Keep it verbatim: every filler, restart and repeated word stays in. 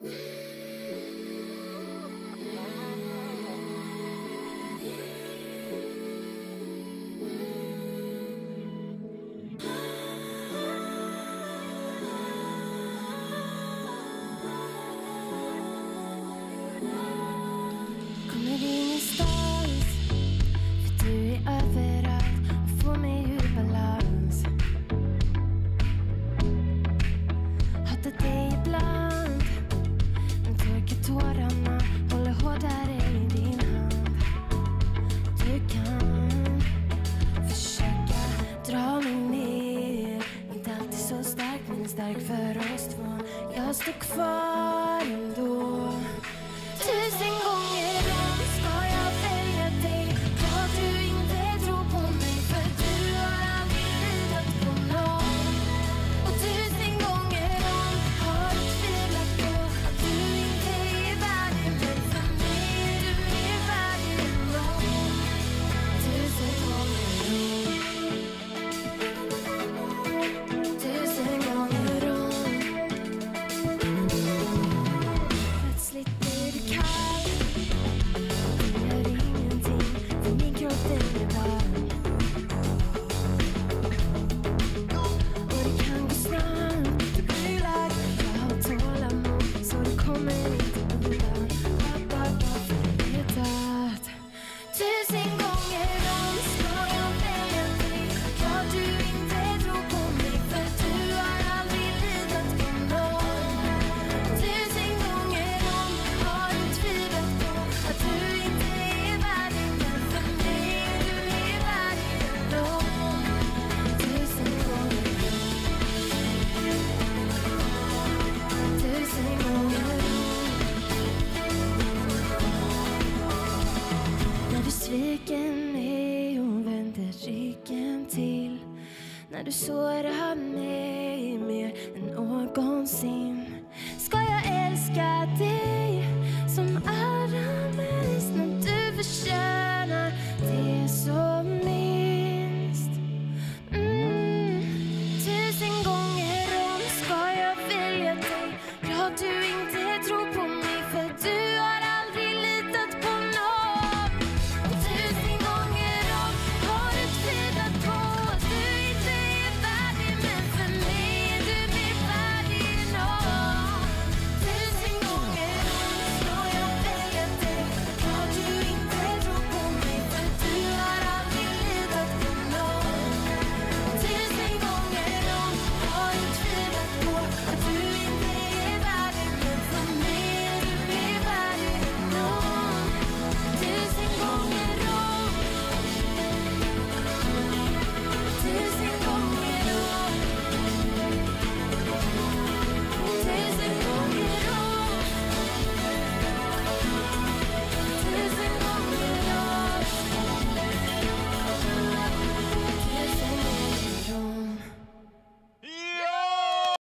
Kommer ingenstans, för du är överallt och får mig ur balans. Hatar dig ibland, men torkar tårarna, håller hårdare i din hand. Du kan försöka dra mig ner, inte alltid så stark men stark för oss två. Jag står kvar ändå. Tusen gånger om ska jag välja dig. Ja, du inte tror på mig, för du har aldrig litat på någon. Och tusen gånger om har du tvivlat på att du inte är värdig. Men för mig är du mer värdig än någon. Tusen gånger om. Tusen gånger om. Plötsligt blir det kallt. Det gör ingenting, för min kropp den är varm. Och det kan gå snabbt, det blir lag. Jag har tålamod, så det kommer inte undan. Pappa, pappa, vet att tusen gånger om ska jag välja dig. Ja, du inte tror på mig, för du har aldrig litat på någon. Tusen gånger om har du tvivlat på att du inte är värdig. Men för mig är du mer värdig än någon. Tusen gånger om. Tusen gånger om. När du sviker mig och vänder ryggen till. När du sårar mig mer än någonsin. Ska jag älska dig som allra mest, när du förtjänar det som minst. mm. Tusen gånger om ska jag välja dig. Ja, du inte